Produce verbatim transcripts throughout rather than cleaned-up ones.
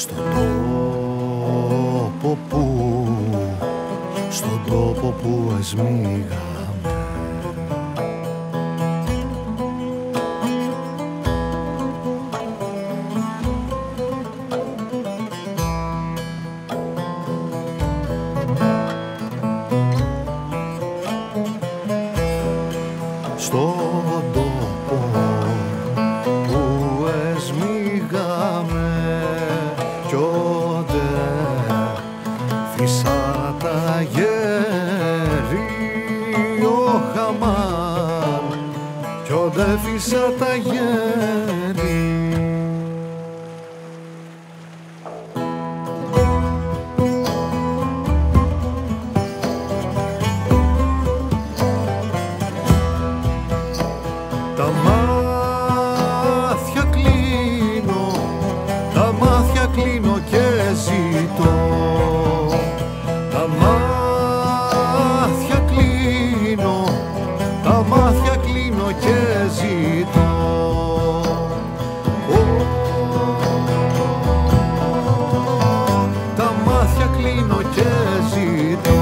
Στον τόπο που, στον τόπο που εσμίγαμε, στον τόπο που εσμίγαμε κι ότε φύσα τα γέρι ο χαμάν κι ότε φύσα τα γέρι. Τα μάτια κλείνω, τα μάτια κλείνω και ζητώ. Τα μάτια κλείνω, τα μάτια κλείνω και ζητώ. Τα μάτια κλείνω και ζητώ.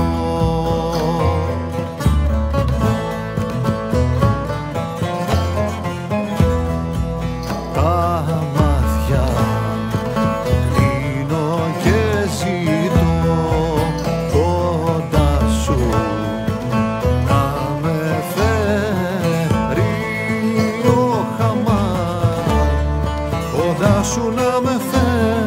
Σου να με φέρει